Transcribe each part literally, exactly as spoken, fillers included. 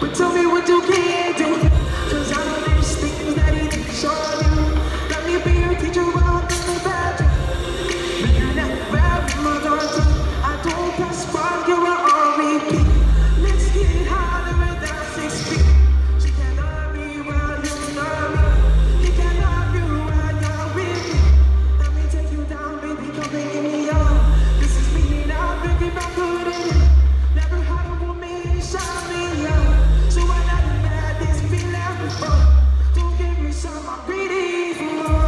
But tell me what you can do, cause I know there's things that he didn't show you. Let me be your teacher while I'm in the bathroom. But you're not very my daughter. I don't pass by, you're an R E P. Let's get higher without six feet. She can't love me while you love me. He can't love you while you're with me. Let me take you down, baby, come and give me up. This is me and I'm thinking about good in it. Never had a woman shine me up. So why not let this feeling before? Don't give me some, I'm greedy for more.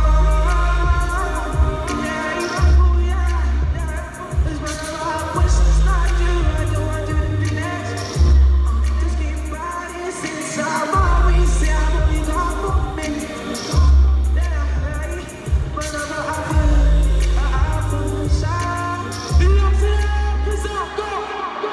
Yeah, you know, oh yeah, yeah. It's better I wish it's not you. I don't want you to be next. Just keep riding since I've always said I'm only gone for a minute. Yeah, hey, whenever I feel, I feel shy. You know what I'm saying? 'Cause I'm gone.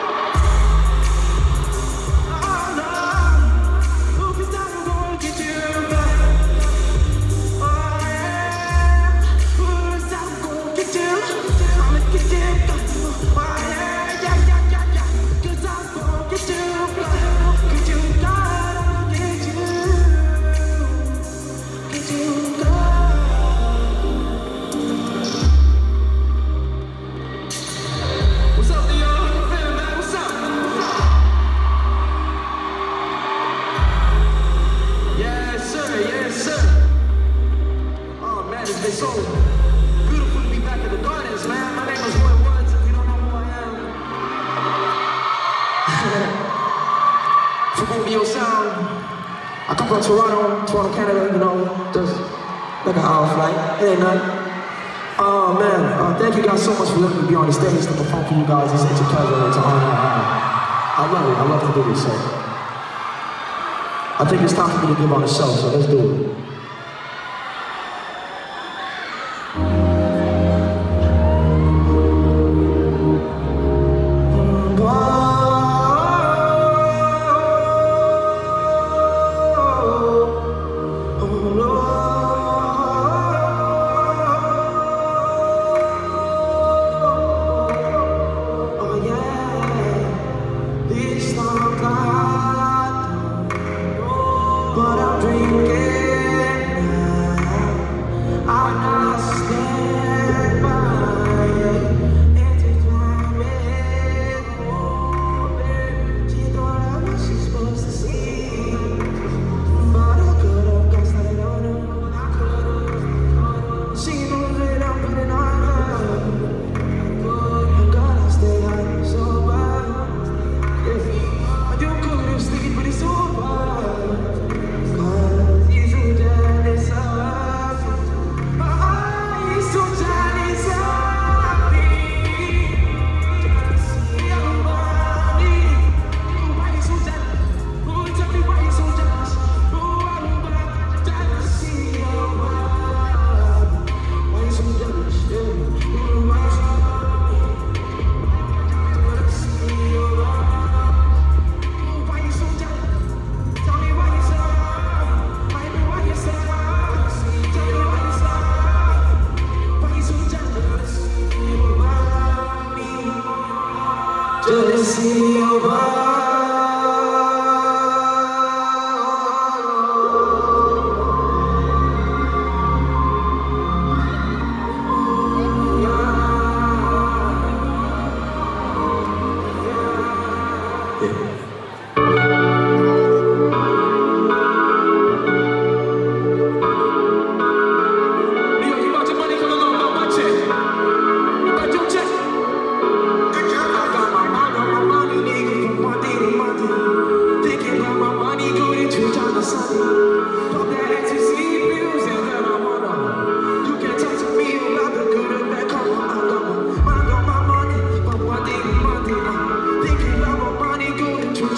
Oh no, oh, 'cause I'm gonna get you back. Oh yeah, 'cause I'm gonna get you. I'ma get you back. Oh yeah, yeah, yeah, yeah, yeah. 'Cause I'm gonna get you back. Get you back. I'ma get you. Get you back. What's up, Theo? How you feeling, man? What's up? Yes, sir. Yes, sir. Oh, man, it's been so beautiful to be back in the gardens, man. My name is Roy Woods, if you don't know who I am. From Audio Sound. I come from Toronto, Toronto, Canada, you know, just like an hour flight. It ain't nothing. Oh man, uh, thank you guys so much for letting me be on the stage to perform for you guys. It's such a pleasure to honor. Uh, I love it. I love to do this. So I think it's time for me to give on a show. So let's do it. But I'm drinking now. I'm not stand by intertwined with open. She thought I was supposed to see, but I could have guessed that on her. I could have. She knows that I'm putting on her. I gotta stay high, so bad. If you could have stayed, but it's over. Jealousy over. Thinking about my money going to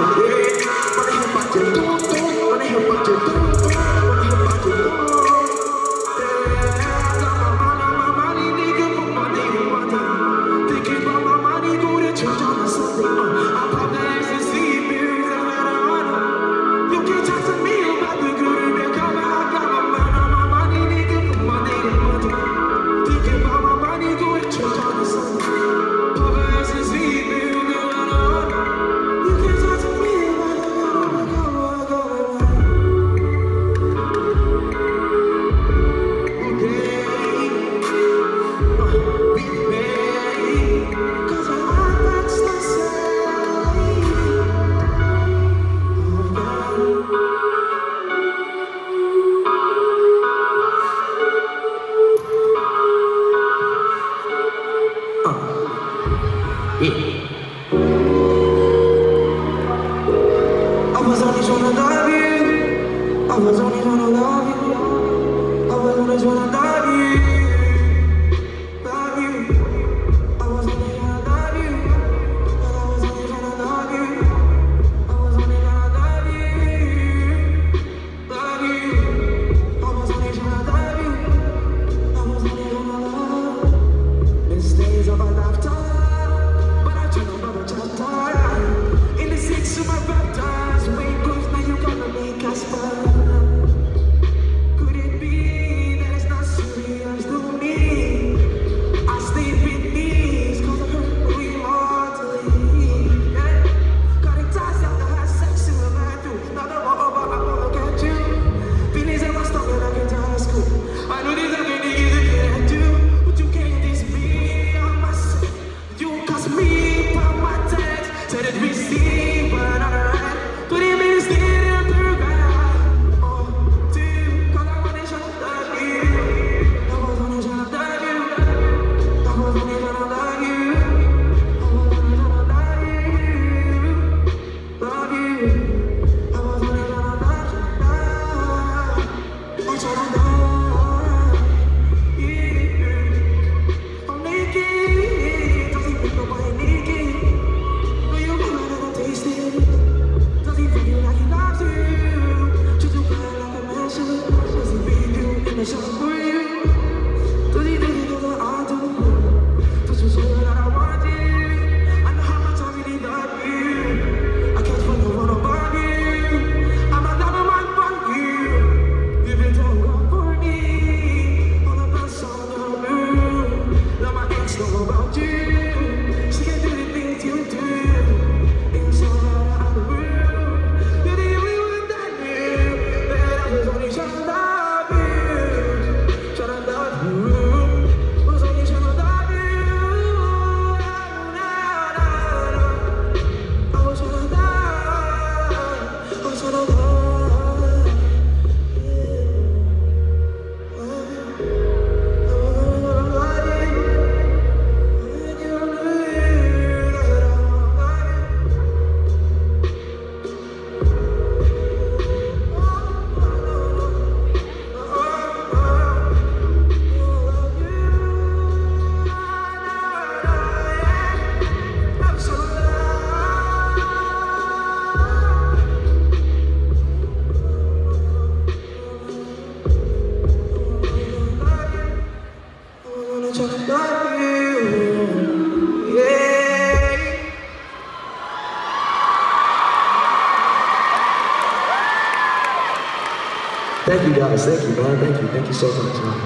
Thank you guys, thank you man, thank you, thank you so much man.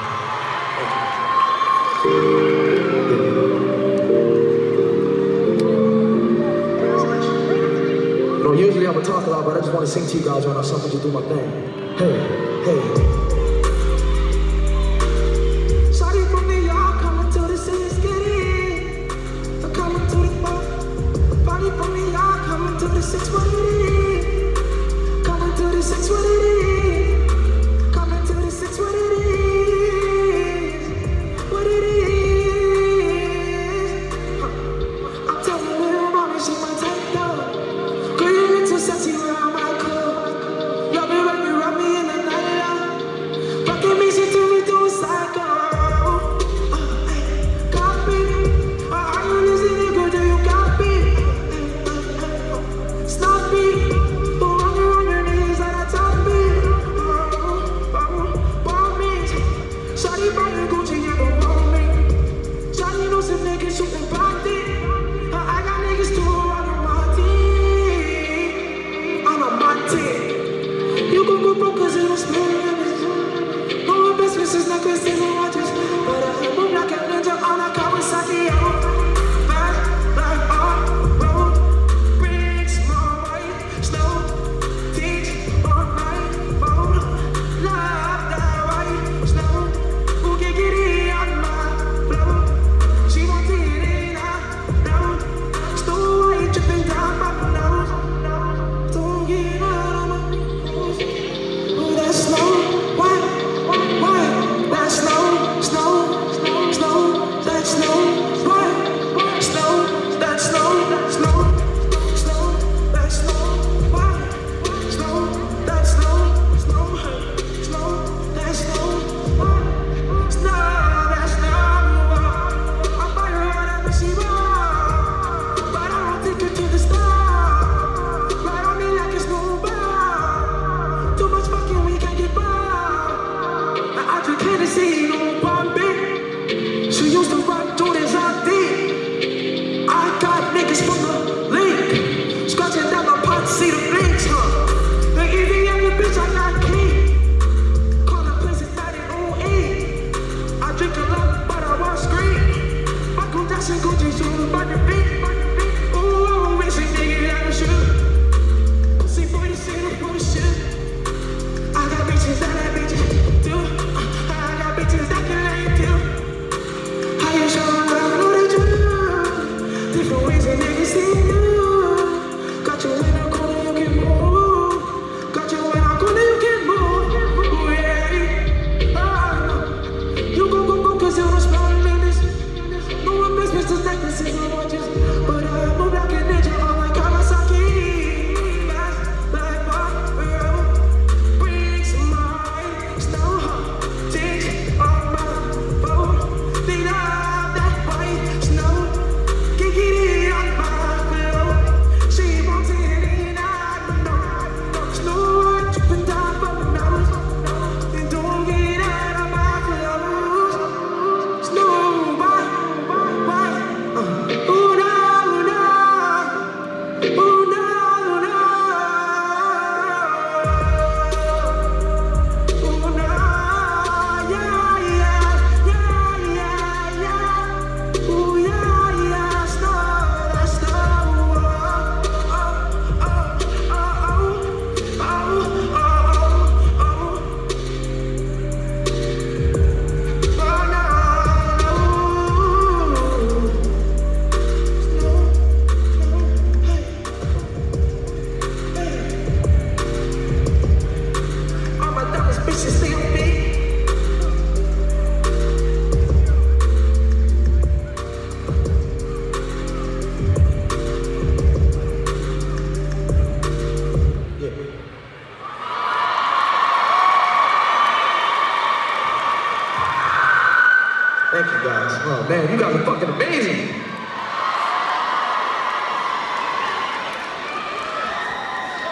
You know, usually I would talk a lot, but I just want to sing to you guys when I something to do my thing. Hey, hey. Shawty from New York, coming to the city, skitty. I'm coming to the bar. Body from New York, coming to the six, what it is. Coming to the six, what it is. Coming to the six, what it is. What it is. I'm telling you, little mommy, she might take down. Girl, you look too sexy around my club. Love me when you rub me in the night. Fucking me, she do me do a psycho. Uh, hey, copy. Uh, are you listening, girl? Do you copy? Uh, uh, uh, Stop.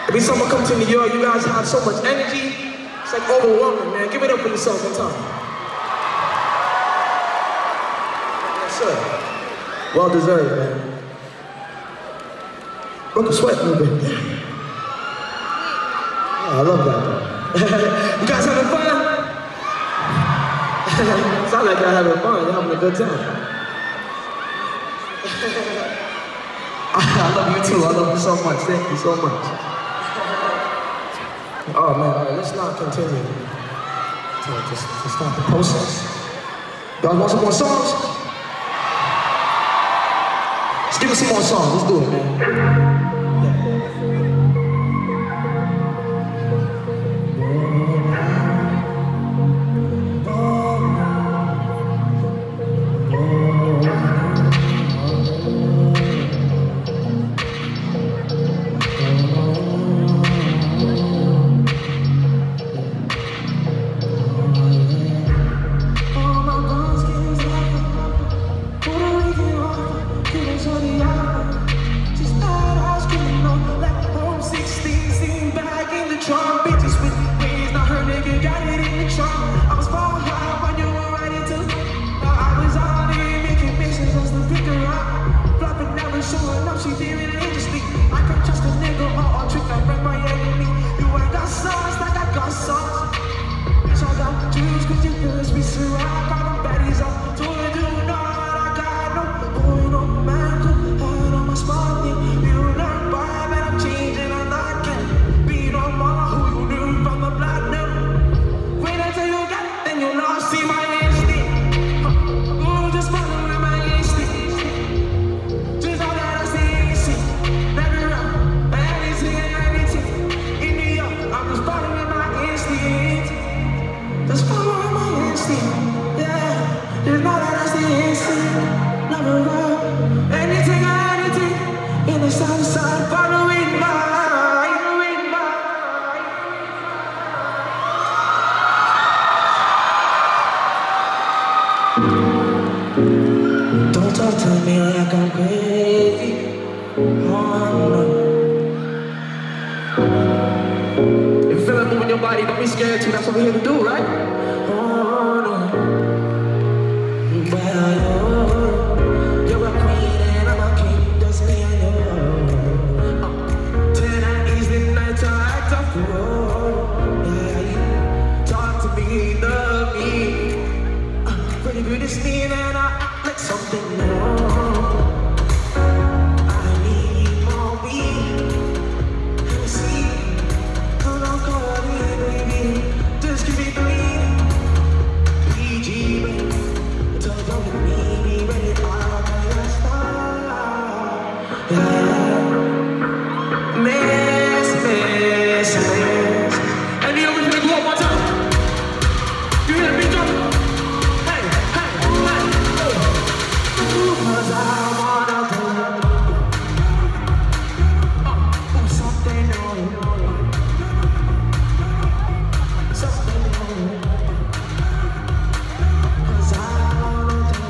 Every time I come to New York, you guys have so much energy. It's like overwhelming, man. Give it up for yourself one time. Yes, sir. Well deserved, man. Broke a sweat a little bit. Oh, I love that, though. You guys having fun? Sound like y'all having fun. You're having a good time. I love you too. I love you so much. Thank you so much. Oh man, all right, let's not continue to just to start the process. Y'all want some more songs? Let's give us some more songs. Let's do it, man. Don't talk to me like I'm crazy. Oh, no. If you feel it moving your body, don't be scared to. That's what we're here to do, right? Oh, no. Well, you're a queen and I'm a king, just me and you. Uh, tonight is the night to act up. Yeah, talk to me, love me. Uh, pretty good is me and I act like something more. I need more weed. See, come on, call me, baby. Just give me the lead. P G, baby. Tell me, don't let me be ready. I'm a star. Yeah. Miss, miss, miss. And the original go up one time. You hear the beat drop? Hey, hey, hey. Cause I wanna do uh, something new. Something new. Cause I wanna do.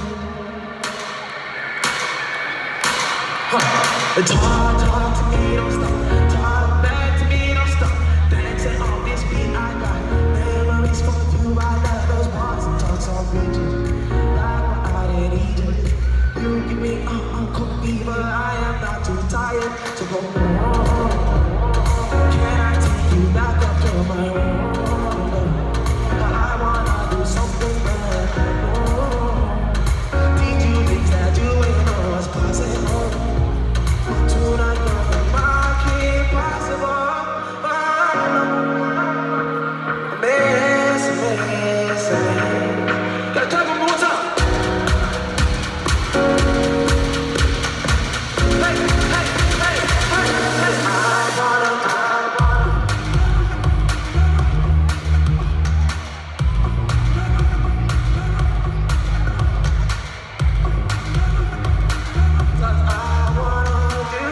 Huh. Talk, talk to me, don't stop. Talk back to me, don't stop. Dancing on this beat, I got memories for you. I love those bars and talks on bridges. Like we're out in Egypt. You give me uh, uncle fever. I am not too tired to go on. Can I take you back up to my room? I wanna do something better. Teach you things that you ain't know what's possible. Tonight, nothing might be possible. Miss, miss, miss. Gotta talk one more time. Hey, hey, hey, hey, hey. I wanna, I wanna. Cause I wanna do.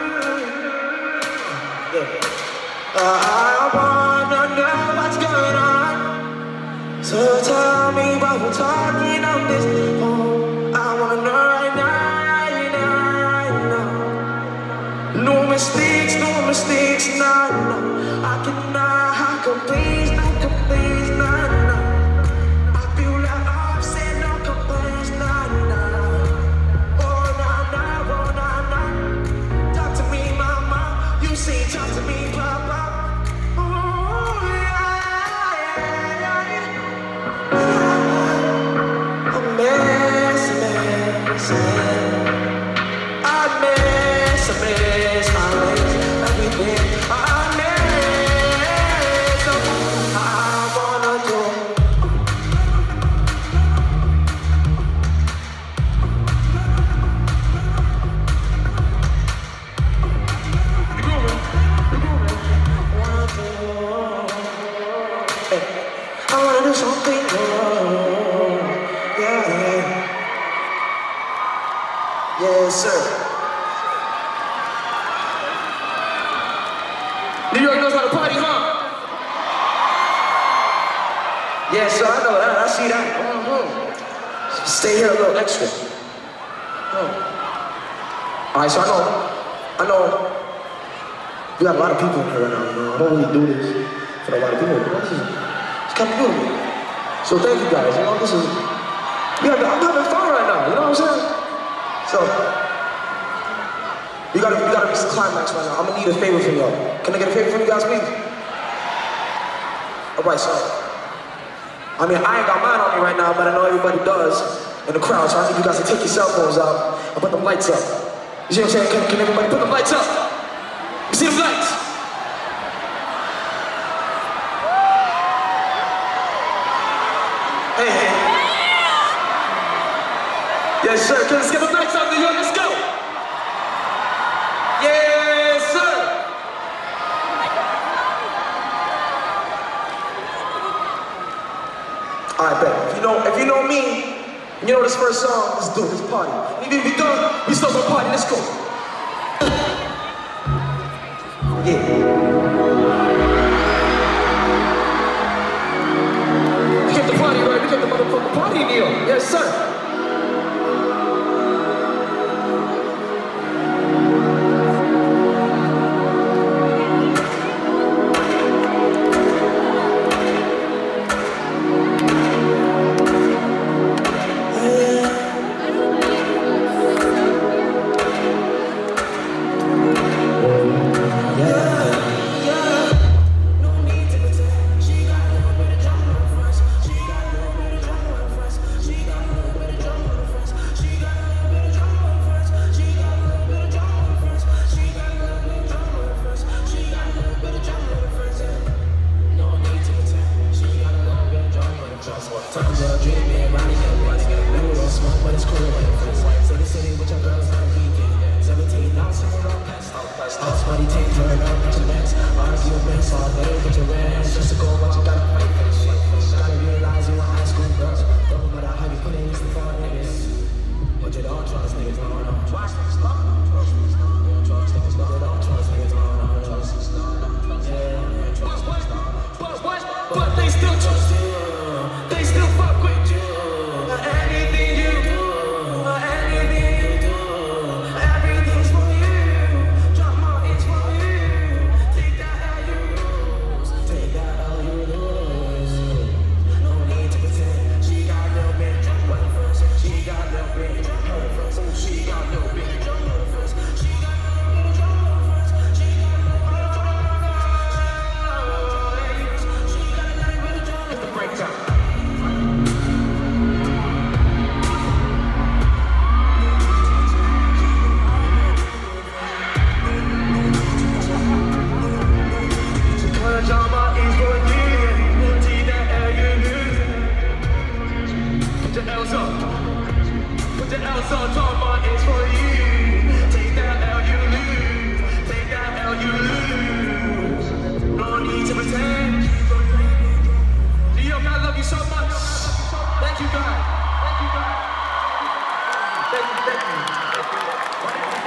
Yeah. I wanna know what's going on. So tell me what we're talking on this phone. I wanna know right now, right now, right now. No mistakes, no mistakes, nah, me pop up. Ooh, yeah, yeah, yeah. A mess, a mess, a mess. A mess, a mess, a mess. Everything a mess. So I wanna do. I wanna do something more. Yeah, yeah. Yes, sir. New York knows how to party, huh? Yes, sir, I know that. I see that. Mm-hmm. Stay here a little extra. Oh. All right, so I know, I know we got a lot of people in here right now, you know. I don't really do this for a lot of people. This is, it's kind of beautiful. So thank you guys, you know, this is, we have, I'm having fun right now, you know what I'm saying? So, we gotta, we gotta reach the climax right now. I'm gonna need a favor from y'all. Can I get a favor from you guys, please? All right, so, I mean, I ain't got mine on me right now, but I know everybody does in the crowd, so I need you guys to take your cell phones out and put them lights up. You see what I'm saying? Can, can everybody put them lights up? You see them lights? Hey, hey. Yes, sir. Let's get the lights up, New York. Let's go. Yes, sir. All right, bet. If you know, if you know me, and you know this first song, let's do it. Let's party. Even if we done, we still gonna party. Let's go. Yeah. We kept the party right. We kept the motherfucking party in here. Yes, sir. Thank you, thank you. Thank you.